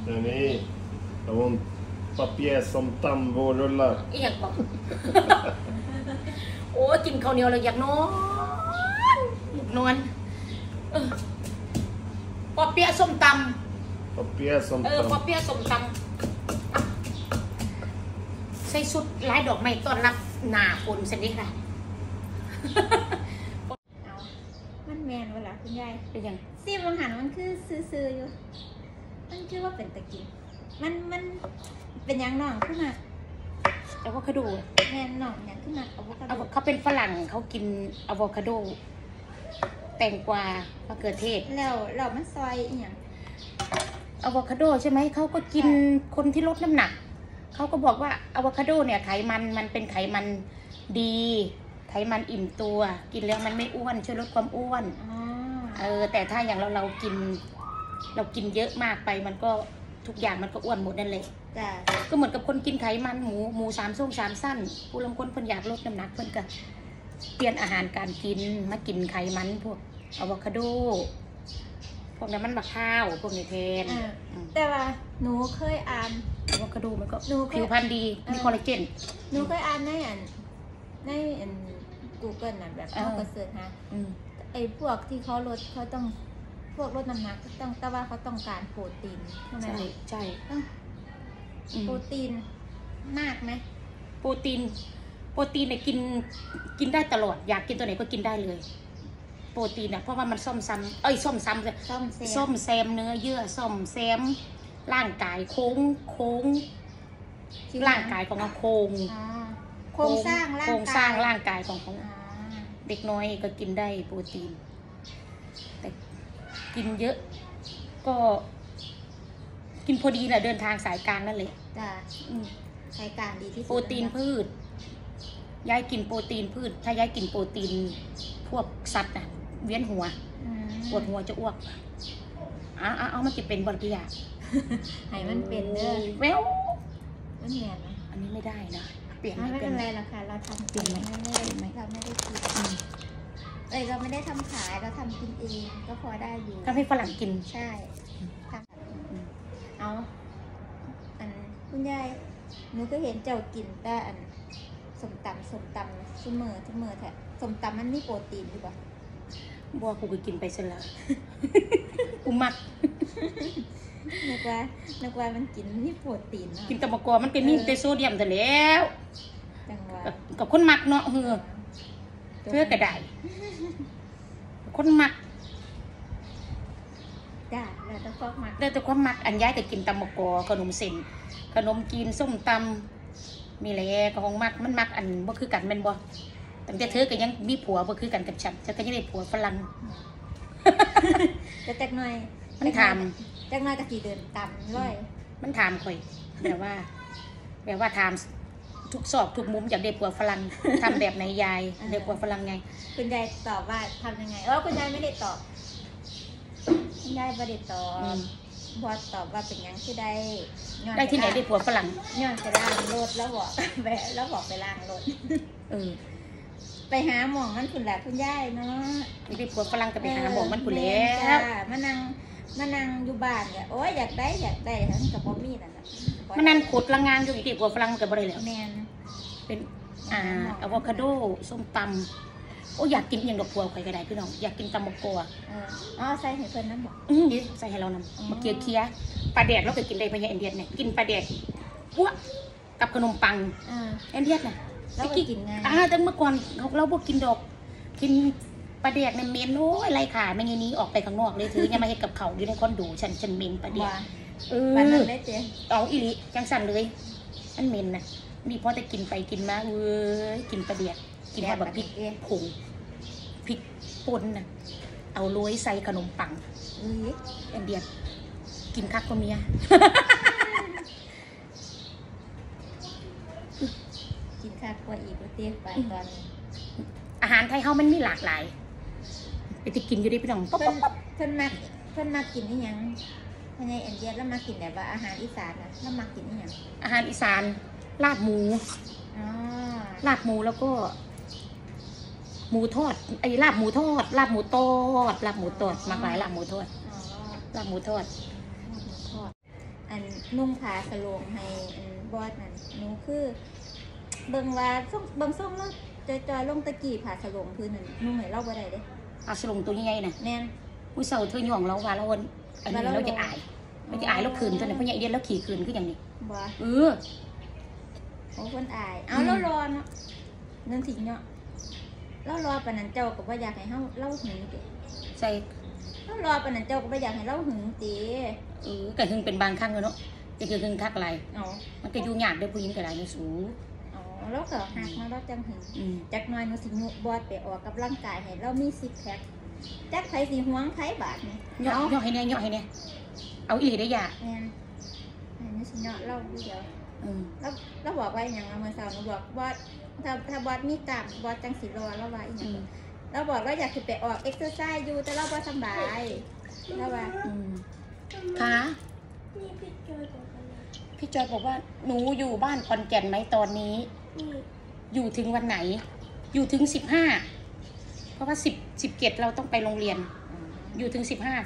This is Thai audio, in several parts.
นี่เอาปะเปียส้มตำโบรล่ะอยากบอกโอ้กินข้าวเหนียวเลยอยากนอนปอเปี๊ยะส้มตำปะเปียส้มตำปอเปี๊ยะส้มตำใส่ชุดลายดอกไม้ต้อนรับหน้าฝนสันนี้ค่ะมันแมนเวลาคุณยายเป็นยังซีมังหันมันคือซื้ออยู่มันคือว่าเป็นตะกี้มันเป็นยังน้องขึ้นมาอะโวคาโดแมนน้องอย่างขึ้นมาอะโวคาโดเขาเป็นฝรั่งเขากินอะโวคาโดแตงกวามะเขือเทศแล้วมันซอยอย่างอะโวคาโดใช่ไหมเขาก็กินคนที่ลดน้ำหนักเขาก็บอกว่าอะโวคาโดเนี่ยไขมันเป็นไขมันดีไขมันอิ่มตัวกินแล้วมันไม่อ้วนช่วยลดความอ้วนแต่ถ้าอย่างเรากินเยอะมากไปมันก็ทุกอย่างมันก็อ้วนหมดนั่นแหละก็เหมือนกับคนกินไขมันหมู3 ส้ม 3 สั้นผู้ลางคนเพิ่นอยากลดน้ำหนักเพิ่นก็เปลี่ยนอาหารการกินมากินไขมันพวกอะโวคาโดพวกนั้นมันมะพร้าวพวกนี้แทนแต่ว่าหนูเคยอ่านอะโวคาโดมันก็ผิวพรรณดีมีคอลลาเจนหนูเคยอ่านในGoogle น่ะแบบเขาก็เสิร์ชหาไอ้พวกที่เขาลดเขาต้องพวกลดน้ำหนักต้องแต่ว่าเขาต้องการโปรตีนใช่โปรตีนมากไหมโปรตีนเนี่ยกินได้ตลอดอยากกินตัวไหนก็กินได้เลยโปรตีนเพราะว่ามันซ่อมแซมเนื้อเยื่อซ่อมแซมร่างกายโค้งร่างกายของเราโครงสร้างร่างกายของเด็กน้อยก็กินได้โปรตีนแต่กินเยอะก็กินพอดีแหละเดินทางสายกลางนั่นเลยสายกลางดีที่สุดโปรตีนพืชย้ายกินโปรตีนพืชถ้าย้ายกินโปรตีนพวกสัตว์น่ะเวียนหัวปวดหัวจะอ้วกเอามากินเป็นบอลกิยาให้มันเป็นเด้อแววมันเนียนนะอันนี้ไม่ได้นะเปลี่ยนไม่เป็นไรหรอกค่ะเราทำเปลี่ยนไม่เราไม่ได้กินเราไม่ได้ทำขายเราทำกินเองก็พอได้อยู่ทำให้ฝรั่งกินใช่เอาคุณยายหนูก็เห็นเจ้ากินแต่ส้มตำเสมอแท้ส้มตำมันมีโปรตีนหรือเปล่าบัวกูไปกินไปซะแล้วกูมักนึกว่ามันกินมีโปรตีนกินตะมะกอมันเป็นมีแต่โซเดียมแต่แล้วกับคนมักเนาะเพื่อกระไดคนมักแล้วแต่ความมักอันย้ายแต่กินตะมะกอขนมเส้นขนมจีนส้มตำมีแหละของมักมันมักอันบ่คือกันแม่นบ่ตั้งแต่เธอก็ยังมีผัวบ่คือกันกับฉันก็ยังได้ผัวฝรั่งแต่จักหน่อยมันถามจักหน่อยก็สิเดินตามร้อยมันถามข่อยแบบว่าถามทุกซอกทุกมุมอยากได้ผัวฝรั่งทำแบบไหนยายได้ผัวฝรั่งไงคุณยายตอบว่าทำยังไงคุณยายไม่ได้ตอบคุณยายไม่ได้ตอบบอสตอบว่าเป็นยังที่ได้ที่ไหนได้ผัวฝรั่งย้อนไปล้างรถแล้วบอกไปล้างรถไปหาหมองมันคุณแหละคุณยายเนาะได้ผัวฝรั่งก็ไปหาหมองมันคุณแล้วมานั่งอยู่บ้านเนี่ยโอ้ยอยากได้ทั้งกับบอมี่นั่นแหละมันนั่นขดละงานอยู่ที่ผัวฝรั่งก็บ่ได้แล้วแม่นเป็นอะโวคาโดส้มตำอยากกินอย่างดอกบัวใครก็ได้พี่น้องอยากกินตำมะกอใส่ให้เพิ่นน้ำบอกใส่ให้เรานำมะเคี้ยปลาแดดเราเคยกินได้พญาอินเดียเนี่ยกินปลาแดดอ้วกกับขนมปังอินเดียน่ะแล้วกินไงแต่เมื่อก่อนเราพวกกินดอกกินปลาแดดในเมนโอ้อะไรขาไม่งี้นี้ออกไปข้างนอกเลยถือยังมาเห็ดกับเขาอยู่ในคอนโดฉันเมนปลาแดดมันได้เจ๊เอาอีหลีจังสั่นเลยอันเมนน่ะมีพอแต่กินไปกินมากินปลาแดดกินแบบพริกผงพริกป่นน่ะเอาโรยใส่ขนมปังอันเดียดกินคักก็เมียกินคักกว่าอีกเตี้ยไปตอนอาหารไทยเขามันมีหลากหลายไปที่กินอยู่ได้พี่น้องเพิ่นมากินนี่ยังภายในอินเดียแล้วมากินแบบว่าอาหารอีสานนะแล้วมากินนี่ยังอาหารอีสานลาบหมูแล้วก็หมูทอดลาบหมูทอดมากหลายลาบหมูทอดนุ่งผ้าสโลงให้บอสนั่นหนูคือเบิ่งว่าเบิ่งส่งแล้วจอยๆลงตะกี้ผ้าสโลงพื้นนั่นนุ่งให้เราบ่ได้เด้เอาสลงตัวใหญ่ๆน่ะแม่นผู้เฒ่าเธอย่องเราว่าเราอันนี้เราจะอายเราคืนตัวนี้เพราะใหญ่เดียวแล้วขี่คืนคืออย่างนี้บ่โอ้คนอายเอาเรารอเนาะเงินสิเนาะเรารอปานนั้นเจ้าก็บ่อยากให้เล่าหึงติใช่เรารอปานนั้นเจ้าก็บ่อยากให้เล่าหึงติก็หึงเป็นบางครั้งเนาะจะคือหึงคักอะไรมันก็อยู่ยากด้วยผู้หญิงก็หลายสูงแล้วก็หักมาเราจังหึงจักหน่อยหนูสิยุบอดไปออกกับร่างกายให้เรามีซิกแพคจักไผสิหวงไผบาดนี่ย่อให้เนี่ยเอาอีหลีได้ยาแม่นนี่สิเนาะเราเดียวแล้วบอกว่าอย่างเมื่อเช้าหนูบอกบอสถ้าบอสมีกล้ามบอสจังสิรอแล้วว่าอีหยังเราบอกเราอยากไปออกเอ็กซ์ไซส์อยู่แต่เราบ่สบายแล้วว่าค่ะพี่จอยบอกว่าหนูอยู่บ้านขอนแก่นไหมตอนนี้อยู่ถึงวันไหนอยู่ถึง15เพราะว่า17เราต้องไปโรงเรียนอยู่ถึง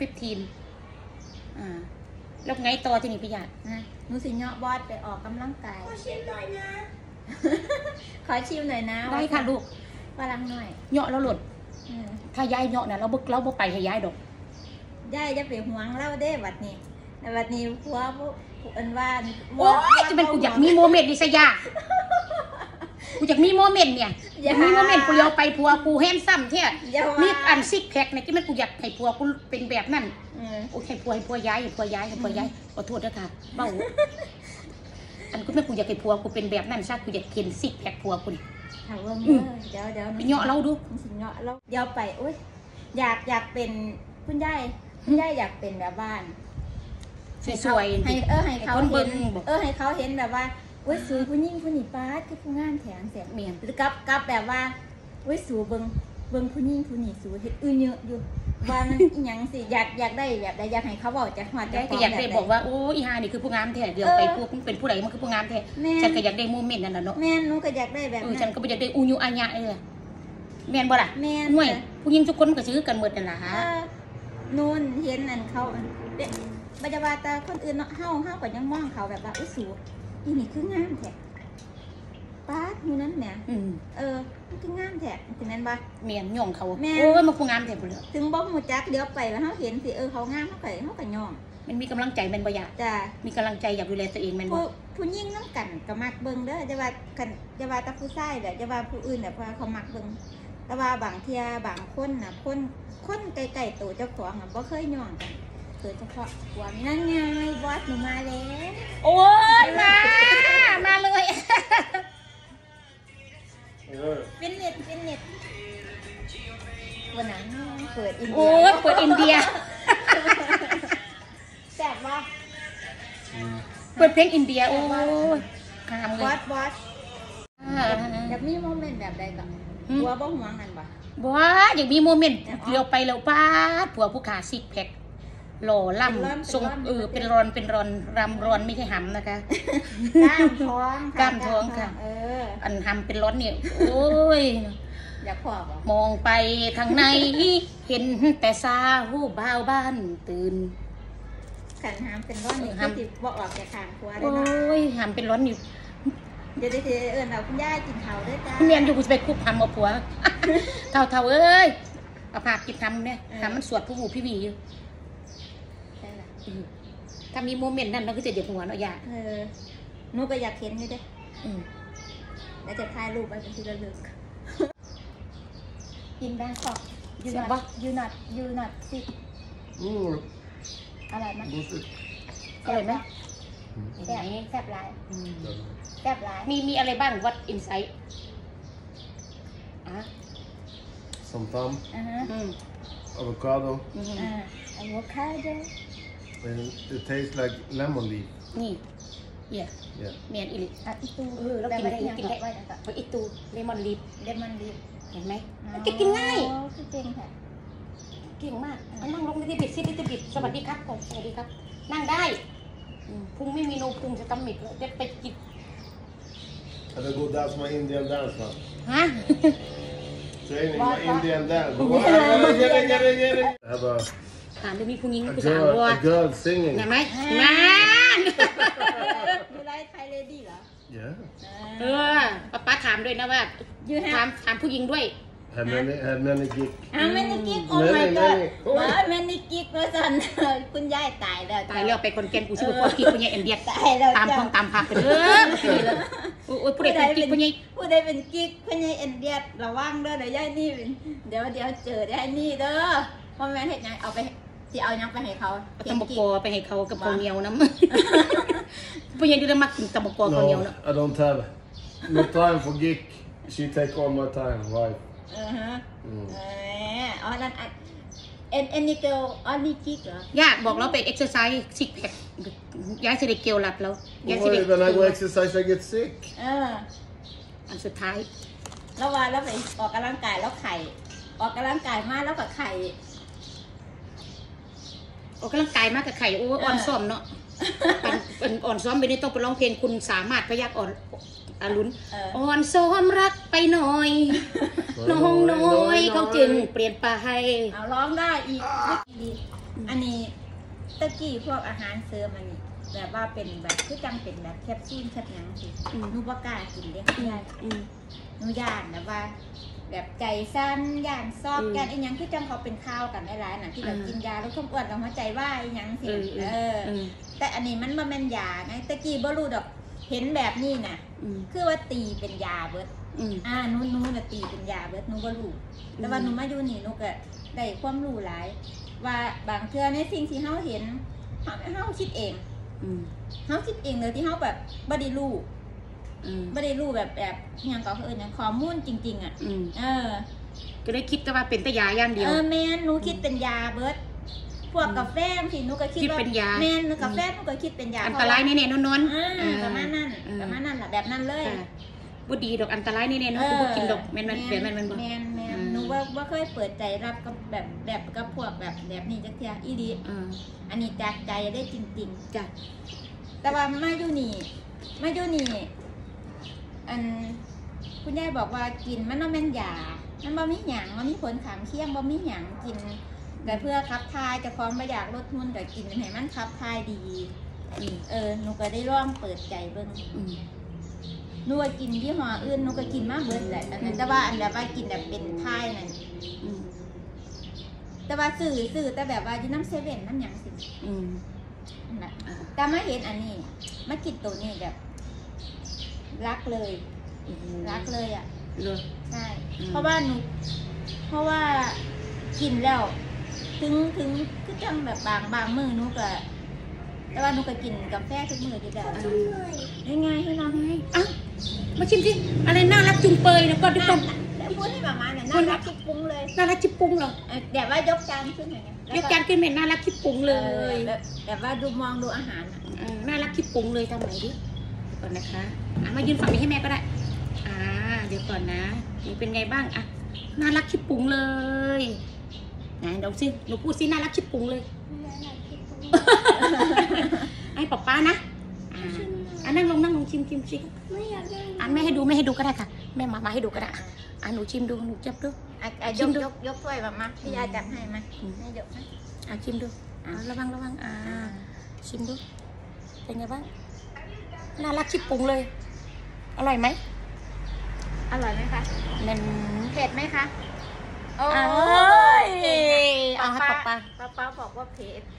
15แล้วไงต่อที่นี่พี่ยาหนูสิเนาะบอสไปออกกำลังกายขอชิมหน่อยนะขอชิมหน่อยนะได้ค่ะลูกฝรั่งหน่อยเนาะแล้วหลุดถ้าย้ายเนาะนะเราบ่ไปให้ย้ายดอกย้ายจะไปห่วงเล่าได้บัดนี้แต่บัดนี้ผัวอันว่าโอ้ยจะเป็นกูอยากมีโมเมนต์ดิสยากูอยากมีโมเมนต์เนี่ยอยากมีโมเมนต์กูเลี้ยวไปผัวกูแฮนซัมเท่มีอันซิกแพคเนี่ยที่มันกูอยากให้ผัวกูเป็นแบบนั้นโอ้ให้ผัวย้ายขอโทษด้วยค่ะเบ้าอันกูไม่กูอยากให้ผัวกูเป็นแบบนั้นซะกูอยากเห็นซิกแพคผัวกูนี่ถามว่าเดี๋ยวเนาะเราดูเนาะเราเดี๋ยวไปโอ้ยอยากเป็นคุณยายอยากเป็นแบบบ้านสวยๆให้เขาเห็นให้เขาเห็นแบบว่าอุ้ยสูผู้หญิงผู้หญิงป้าคือผู้งานแถงเสียงเมียนหรือกับแบบว่าอุ้ยสูเบิ่งผู้หญิงผู้นี่สูเฮ็ดเยอะอยู่ว่ามันอีหยังสิอยากได้แบบใดอยากให้เขาบอกจะฮอดได้อยากได้บอกว่าโอ้อีหานี่คือผู้งามแท้เดี๋ยวไปพวกเป็นผู้ใดมันคือผู้งามแท้ฉันก็อยากได้โมเมนต์นั่นน่ะเนาะแม่นหนูก็อยากได้แบบนั้นฉันก็บ่อยากได้อูยุอาญะแม่นบ่ล่ะแม่นห่วยผู้หญิงทุกคนก็ซื้อกันหมดนั่นล่ะนู่นเห็นนั่นเขาบรรยาบาตาคนอื่นเนาะเฮาก็ยังมองเขาแบบว่าอุ้ยสูอีนี่คืองามแท้ป้าอยู่นั้นแหมมันคืองามแท้ถึงนั้นบ่เมียนย่องเขาโอ้ยมันคืองามแท้บ่เลยถึงบ่ฮู้จักเดี๋ยวไปว่าเฮาเห็นสิเขางามเฮาก็ย่องมันมีกำลังใจแม่นบ่อยากจ้ะมีกำลังใจอยากดูแลตัวเองแม่นบ่ผู้หญิงนำกันก็มักเบิ่งเด้อจะว่าแต่ผู้ชายแบบจะว่าผู้อื่นแบบว่าเขามักเบิ่งแต่ว่าบางเที่ยบางคนน่ะคนใกล้ๆตัวเจ้าของบ่เคยย่องกันโดยเฉพาะหัวนั่นไงบอสหนูมาแล้วโอ้ยมาเลยเป็นเน็ตวันนั้นเปิดอินเดียโอ้ยเปิดอินเดียแซ่บว่าเปิดเพลงอินเดียโอ้ยคามเลยบอสอยากมีโมเมนต์แบบใดกับหัวบ้องหวงนั่นปะบอสอยากมีโมเมนต์เลี้ยวไปแล้วป้าผัวผู้ขาซิกแพคหล่อล่ำทรงเป็นรอนรำรอนไม่ใช่หำนะคะกล้ามท้องค่ะอันหำเป็นร้อนเนี่ยโอ้ยอยากขอบมองไปทางในเห็นแต่ซาหูบ่าวบ้านตื่นขันหำเป็นร้อนนี่ติดบ่ออกจากทางครัวได้โอ้ยหำเป็นร้อนอยู่เดี๋ยวเราคุณย่ากินเผาด้วยจ้าเมียนอยู่กูจะไปคุกหำเอาผัวเท่าเอ้ยเอาผักกินทำเนี่ยทำมันสวดผู้หูพี่วีอยู่ถ้ามีโมเมนต์นั้นเราก็จะเดือดหัวเนาะยาหนูก็อยากเห็นนี่เด้แล้วจะถ่ายรูปไปเป็นที่ระลึกกินแบงคอกยูนอตสิอะไรมั้ยอะไรไหมแซ่บหลายมีอะไรบ้างวัดอินไซต์ Somtam avocado and it tastes like lemon leaf นี่เมียนอิลิอีตูเรากินได้อีตูเลมอนลีฟเห็นไหมกินง่ายคือเก่งค่ะเก่งมากนั่งลงนิดบิดสวัสดีครับสวัสดีครับนั่งได้พุงไม่มีโนพุงจะตำหมิดจะไปกิน Have a good dance my Indian dance now ฮะ Training my Indian dance get it have a ถามดูมีผู้หญิงผู้ a girl singing เห็นไหมนั่น Yeah. ป้าถามด้วยนะว่า You have ถามผู้หญิงด้วย How many gig? how many gig oh my god ว่า many gig ว่าสันคุณยายตายแล้วตายแล้วไปคนแก่นกูชื่อว่ากิ๊กผู้ใหญ่เอ็นเดียตายแล้วตามคงตามพักกันโอ้ยผู้ใดเป็นกิ๊กผู้ใหญ่ผู้ใดเป็นกิ๊กผู้ใหญ่เอ็นเดียระวังเด้อเดี๋ยวยายนี่เดี๋ยวเจอยายนี่เด้อเพราะแม่เฮ็ดหยังเอาไปสิเอายังไปให้เขาตำบกอไปให้เขากับข้าวเหนียวน้ำผู้ใหญ่ดูได้มักกินตำบกอข้าวเหนียว No, เนาะ I don't have no time for gig. She take all my time. Why? อ๋อนั่นany girl only gig เหรอยากบอกเราไปเอ็กซ์ไซส์ซิกแพคย้ายสิริเกลหลัดแล้วย้ายสิริ Why? When I go exercise, I get sick. อันสุดท้ายแล้ววันแล้วไปออกกำลังกายแล้วไข่ออกกำลังกายมากแล้วก็ไข่ออกกำลังกายมากกับไข่โอ้อ่อนซ้อมเนาะเป็นอ่อนซ้อมไปนี่ต้องไปร้องเพลงคุณสามารถพยักอ่อนอรุณอ่อนซ้อมรักไปหน่อยน้องน้อยเขาจึงเปลี่ยนไปเอาร้องได้อีกอันนี้ตะกี้พวกอาหารเสริมอันนี้แบบว่าเป็นแบบคือจังเป็นแบบแคปซูลแคปหยังสินูบ่กล้ากินเด้ยายนูย่านแบบว่า แบบใจสั้นย่านซอกย่านไอ้หยังคือจังเขาเป็นข้าวกันหลายๆน่ะที่แบบกินยาแล้วความอ้วนแล้วหัวใจวายหยังสิแต่อันนี้มันบ่แม่นยาไงตะกี้บ่รู้ดอกเห็นแบบนี้น่ะคือว่าตีเป็นยาเบิดหนูน่ะตีเป็นยาเบิดหนูบ่รู้แต่ว่าหนูมาอยู่นี่หนูก็ได้ความรู้หลายว่าบางเทื่อในสิ่งที่เฮาเห็นเฮาคิดเองเฮาคิดเองเลยที่เฮาแบบบ่ได้รู้แบบหยังก็คือข้อมูลจริงๆอ่ะก็ได้คิดแต่ว่าเป็นแต่ยาอย่างเดียวแม่นหนูคิดเป็นยาเบิดพวกกาแฟสิหนูก็คิดว่าแม่นกาแฟหนูก็คิดเป็นยาอันตรายแน่ๆนอนๆประมาณนั้นล่ะแบบนั้นเลยบ่ดีดอกอันตรายแน่ๆเนาะกูบ่กินดอกแม่นบ่หนูว่าเคยเปิดใจรับกับแบบกับพวกแบบนี้จักเที่ยอีดีอันนี้จากใจได้จริงๆจ้ะแต่ว่ามาอยู่นี่อันคุณยายบอกว่ากินมันบ่แม่นยามันบ่มีหยังมันมีผลข้างเคียงบ่มีหยังกินแต่เพื่อขับถ่ายจะพร้อมบ่อยากลดหุ่นก็กินให้มันขับถ่ายดีหนูก็ได้ลองเปิดใจเบิ่งหนูว่ากินยี่ห้ออื่นหนูก็กินมาเบิดแหละแต่ว่าอันแบบว่ากินแบบเป็นถ่ายนั่นแต่ว่าซื้อแต่แบบว่าอยู่น้ำเซเว่นน้ำหยังสิแต่มาเห็นอันนี้มากินตัวนี้แบบรักเลยอ่ะใช่เพราะว่ากินแล้วถึงคือจังแบบบางมื้อหนูก็แต่ว่าหนูก็กินกาแฟทุกมื้ออยู่แล้วง่ายๆให้น้องให้มาชิมสิอะไรน่ารักจุงเปยนะก็ดูก่อนพูดให้ประมาณนั้นน่ารักชิบปุ้งเลยน่ารักชิบปุ้งเหรอแบบว่ายกจานขึ้นหน่อยยกจานขึ้นเหม็นน่ารักชิบปุ้งเลยแบบว่าดูมองดูอาหารน่ารักชิบปุ้งเลยทำไหนดิก่อนนะคะมายืนฝั่งนี้ให้แม่ก็ได้เดี๋ยวก่อนนะนี่เป็นไงบ้างน่ารักชิบปุ้งเลยไหนเดี๋ยวสิหนูพูดสิน่ารักชิบปุ้งเลยไอ้ป๊านะนั่งลงชิมสิแม่ให้ดูก็ได้ค่ะแม่มาให้ดูก็ได้หนูชิมดูหนูจับดูยกถ้วยมาพี่ยาจับให้มาให้ยกนะชิมดูระวังชิมดูเป็นไงบ้างน่ารักชิบปุ้งเลยอร่อยไหมคะเผ็ดไหมคะโอ้ยป้าบอกว่าเผ็ด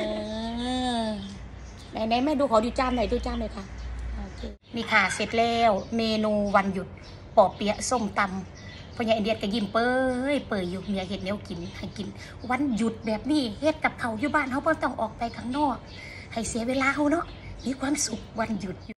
ไหนแม่ดูขอดูจานหน่อยค่ะนี่ค่ะเสร็จแล้วเมนูวันหยุดปอเปี๊ยะส้มตำพ่อใหญ่เดียดก็ยิ้มเปื่อยอยู่เมียเห็ดแนวกินให้กินวันหยุดแบบนี้เฮ็ดกับเขาอยู่บ้านเขาเพิ่งต้องออกไปข้างนอกให้เสียเวลาเขาเนาะมีความสุขวันหยุด